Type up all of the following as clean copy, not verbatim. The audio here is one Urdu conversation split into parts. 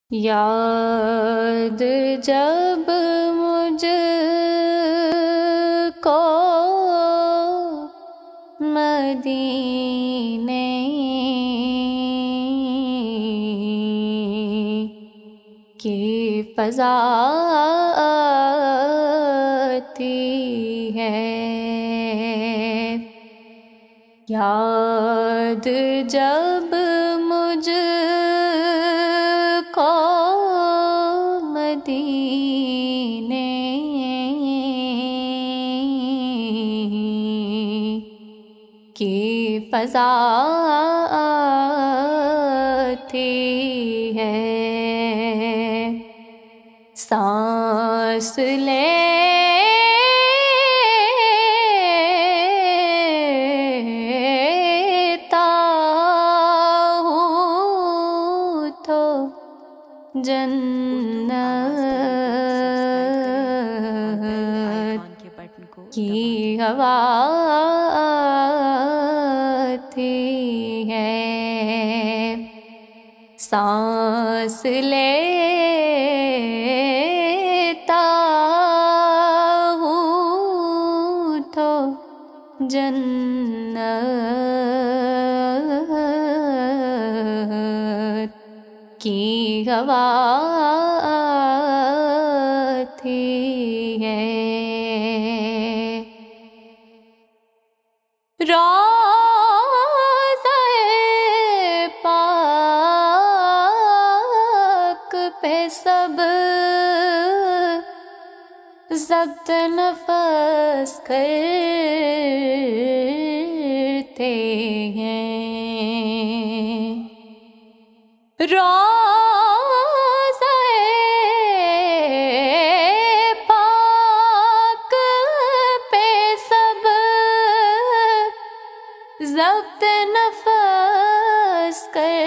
یاد جب مجھ کو مدینے کی فضا آتی ہے، یاد جب مجھ کو مدینے کی فضا آتی ہے، سانس لیتا ہوں تو جنت کی ہوا آتی ہے، سانس لیتا ہوں تو جنت کی ہوا آتی ہے، روضہ پاک پہ سب ضبط نفس کرتے ہیں، روضہ پاک پہ سب ضبط نفس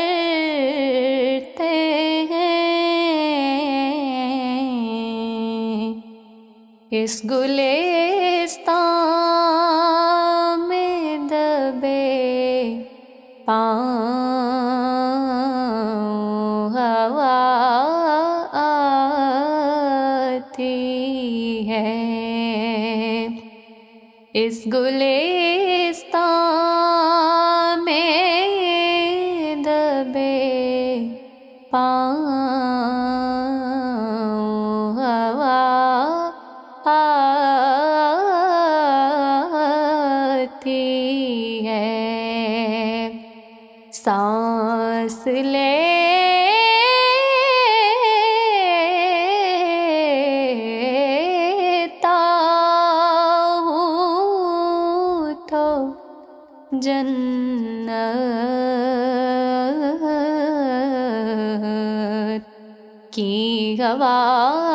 کرتے ہیں، اس گلستان میں دبے پاؤں ہوا آتی ہے، اس گلستان میں دبے پاؤں ہوا آتی ہے، سانس لیتا ہوں تو جنت کی ہوا